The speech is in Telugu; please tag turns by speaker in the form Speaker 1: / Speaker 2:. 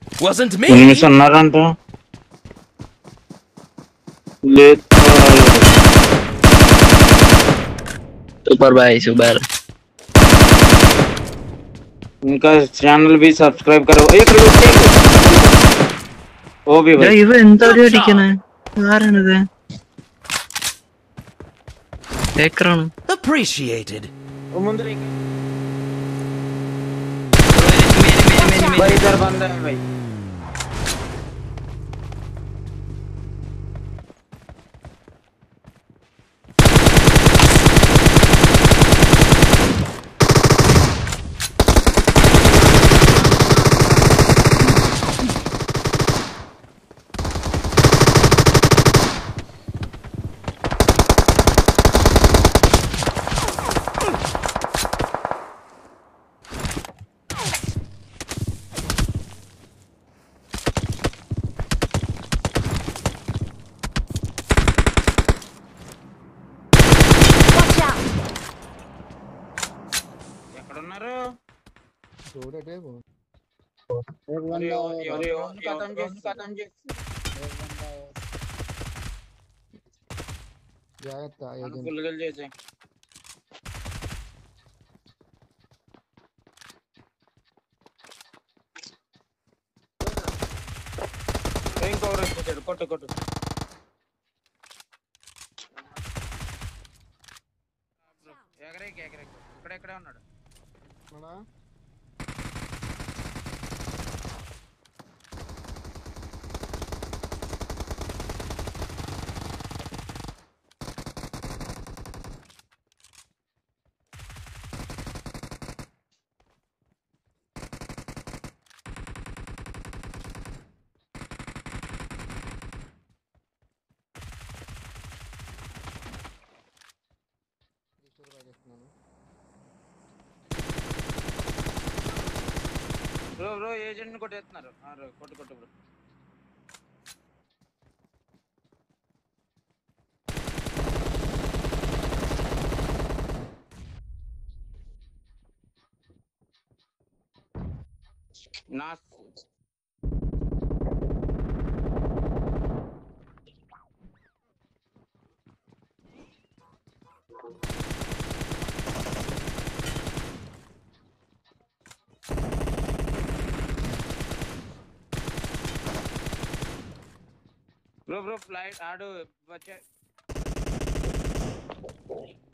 Speaker 1: Wasn't me.
Speaker 2: ఎనిమిస్ ఉన్నారంట లేదు
Speaker 3: सुपर भाई सुपर
Speaker 2: इनका चैनल भी सब्सक्राइब करो एक लूट वो भी भाई
Speaker 3: इव ఎంత అడిగినా ఆరనదే ఎక్రాను
Speaker 1: Appreciated.
Speaker 2: वो मुंदर एक
Speaker 3: मेरे
Speaker 2: भाई इधर बंदा है भाई కొట్టు కొట్టు ఎగరేకి ఎగరేకి ఇక్కడెక్కడే ఉన్నాడు బ్రో బ్రో ఏజెంట్ ని కొట్టేస్తున్నారు కొట్టు కొట్టు బ్రో నా బ్రో బ్రో ఫ్లైట్ ఆడు వచ్చే